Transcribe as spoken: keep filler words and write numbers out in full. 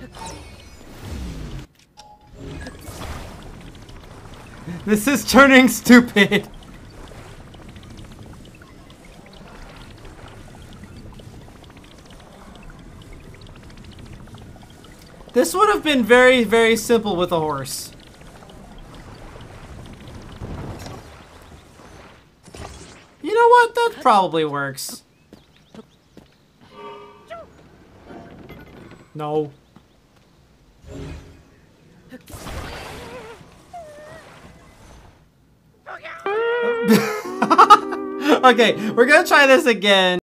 This is turning stupid. This would have been very, very simple with a horse. You know what? That probably works. No. Okay, we're gonna try this again.